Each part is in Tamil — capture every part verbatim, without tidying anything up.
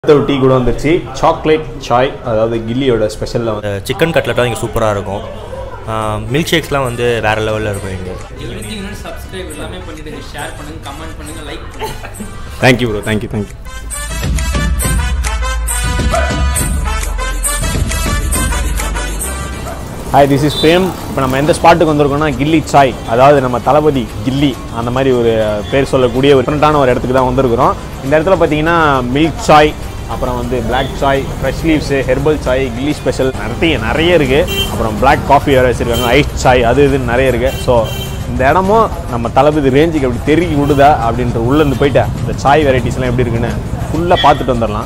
டீ கூட வந்துருச்சு சாக்லேட் சாய் அதாவது கில்லியோட ஸ்பெஷல்ல வந்து சிக்கன் கட்லெட்லாம் இங்கே சூப்பராக இருக்கும். மில்க் ஷேக்ஸ்லாம் வந்து வேறு லெவலில் இருக்கும் இங்கே. சப்ஸ்கிரைப் எல்லாமே பண்ணிடுங்க, ஷேர் பண்ணுங்க, கமெண்ட் பண்ணுங்க, லைக் பண்ணுங்க. Thank you bro, thank you thank you. Hi, this is Prem. இப்போ நம்ம எந்த ஸ்பாட்டுக்கு வந்திருக்கோம்னா கில்லி சாய், அதாவது நம்ம தளபதி கில்லி அந்த மாதிரி ஒரு பேர் சொல்லக்கூடிய ஒரு டிஃப்ரெண்ட்டான ஒரு இடத்துக்கு தான் வந்திருக்கிறோம். இந்த இடத்துல பார்த்தீங்கன்னா மில்க் சாய், அப்புறம் வந்து black chai, fresh leaves, herbal chai, கில்லி ஸ்பெஷல் நிறைய நிறைய இருக்குது. அப்புறம் பிளாக் காஃபி வேறு வச்சுருக்காங்க, ஐஸ் சாய், அது இதுன்னு நிறைய இருக்குது. ஸோ இந்த இடமும் நம்ம தளபதி ரேஞ்சுக்கு எப்படி தெருக்கி விடுதா அப்படின்ற உள்ளேருந்து போயிட்டு இந்த சாய் வெரைட்டிஸ்லாம் எப்படி இருக்குன்னு ஃபுல்லாக பார்த்துட்டு வந்துடலாம்.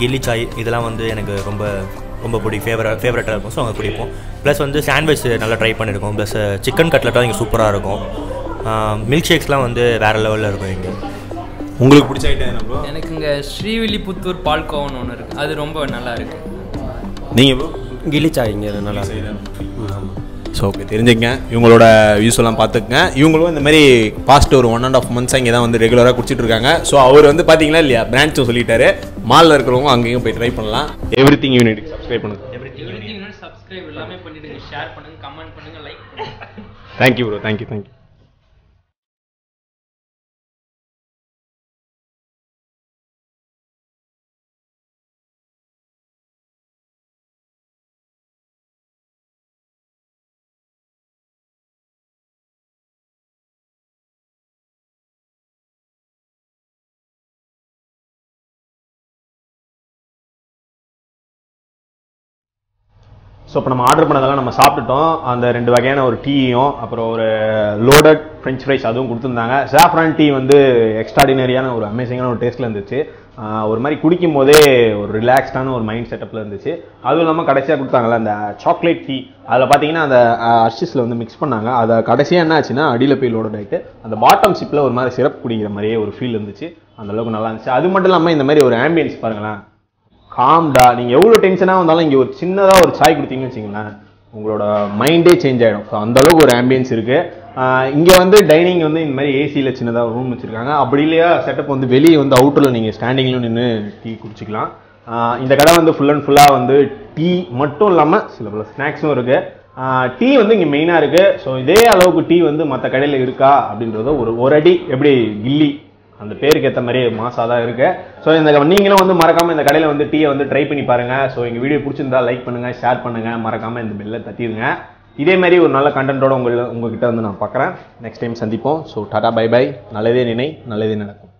கில்லி சாய் இதெல்லாம் வந்து எனக்கு ரொம்ப ரொம்ப பிடிக்கும் ஃபேவரட் ஃபேவரட்டாக இருக்கும். ஸோ அங்கே பிடிக்கும். ப்ளஸ் வந்து சாண்ட்விச் நல்லா ட்ரை பண்ணியிருக்கோம். ப்ளஸ் சிக்கன் கட்லெட்டும் இங்கே சூப்பராக இருக்கும். மில்க் ஷேக்ஸ்லாம் வந்து வேறு லெவலில் இருக்கும் இங்கே. உங்களுக்கு பிடிச்ச ஐட்டம் என்ன ப்ரோ? எனக்கு இங்கே ஸ்ரீவில்லிபுத்தூர் பால்கோவன் ஒன்று இருக்குது, அது ரொம்ப நல்லா இருக்குது. நீங்கள் ப்ரோ? கில்லிச்சாய் இங்கே நல்லா ஸோ ஓகே, தெரிஞ்சுக்கங்க. இவங்களோட வியூஸ் எல்லாம் பார்த்துக்குங்க. இவங்களும் இந்த மாதிரி பாஸ்ட் ஒரு ஒன் அண்ட் ஆஃப் மந்த்ஸ் இங்கே தான் வந்து ரெகுலராக குடிச்சிட்டு இருக்காங்க. ஸோ அவர் வந்து பார்த்தீங்களா இல்லையா, பிரான்ச்சும் சொல்லிட்டாரு. மாலில் இருக்கிறவங்க அங்கேயும் போய் ட்ரை பண்ணலாம். எவ்ரி திங் யூனிட் சப்ஸ்கிரைப் பண்ணுங்க. சப்ஸ்கிரைப் எல்லாமே பண்ணிடுங்க, ஷேர் பண்ணுங்க, கமெண்ட் பண்ணுங்க, லைக் பண்ணுங்க. Thank you bro, thank you thank you. So இப்போ நம்ம ஆர்டர் பண்ணதெல்லாம் நம்ம சாப்பிட்டுட்டோம். அந்த ரெண்டு வகையான ஒரு டீயும் அப்புறம் ஒரு லோடட் ஃப்ரெஞ்ச் ஃப்ரைஸ் அதுவும் கொடுத்துருந்தாங்க. சாஃப்ரான் டீ வந்து எக்ஸ்ட்ராடினரியான ஒரு அமேசிங்கான ஒரு டேஸ்ட்டில் இருந்துச்சு. ஒரு மாதிரி குடிக்கும் போதே ஒரு ரிலாக்ஸ்டான ஒரு மைண்ட் செட்டப்பில் இருந்துச்சு. அதுவும் இல்லாமல் கடைசியாக கொடுத்தாங்கல்ல அந்த சாக்லேட் டீ, அதில் பார்த்தீங்கன்னா அந்த அர்ஷிஸில் வந்து மிக்ஸ் பண்ணாங்க. அதை கடைசியாக என்ன ஆச்சுன்னா அடியில் போய் லோடட் ஆகிட்டு அந்த பாட்டம் சிப்பில் ஒரு மாதிரி சிரப் குடிக்கிற மாதிரியே ஒரு ஃபீல் இருந்துச்சு. அந்தளவுக்கு நல்லா இருந்துச்சு. அது மட்டும் இல்லாமல் இந்த மாதிரி ஒரு ஆம்பியன்ஸ் பாருங்களேன், காம்டா. நீங்கள் எவ்வளோ டென்ஷனாக வந்தாலும் இங்கே ஒரு சின்னதாக ஒரு சாய் கொடுத்தீங்கன்னு வச்சிங்களேன், உங்களோட மைண்டே சேஞ்ச் ஆகிடும். ஸோ அந்தளவுக்கு ஒரு ஆம்பியன்ஸ் இருக்குது. இங்கே வந்து டைனிங் வந்து இந்த மாதிரி ஏசியில் சின்னதாக ரூம் வச்சுருக்காங்க. அப்படி இல்லையா செட்டப் வந்து வெளியே வந்து அவுட்டரில் நீங்கள் ஸ்டாண்டிங்லையும் நின்று டீ குடிச்சிக்கலாம். இந்த கடை வந்து ஃபுல் அண்ட் ஃபுல்லாக வந்து டீ மட்டும் இல்லாமல் சில பல ஸ்நாக்ஸும் இருக்குது. டீ வந்து இங்கே மெயினாக இருக்குது. ஸோ இதே அளவுக்கு டீ வந்து மற்ற கடையில் இருக்கா அப்படின்றத ஒரு ஒரு அடி எப்படி கில்லி அந்த பேருக்கு ஏற்ற மாதிரி மாசாக தான் இருக்கு. ஸோ இந்த நீங்களும் வந்து மறக்காமல் இந்த கடையில் வந்து டீயை வந்து ட்ரை பண்ணி பாருங்கள். ஸோ எங்கள் வீடியோ பிடிச்சிருந்தா லைக் பண்ணுங்கள், ஷேர் பண்ணுங்கள், மறக்காமல் இந்த பெல்லை தட்டிடுங்க. இதே மாதிரி ஒரு நல்ல கண்டென்ட்டோட உங்கள் உங்ககிட்ட வந்து நான் பார்க்குறேன். நெக்ஸ்ட் டைம் சந்திப்போம். So tata bye bye. நல்லதே நினை, நல்லதே நடக்கும்.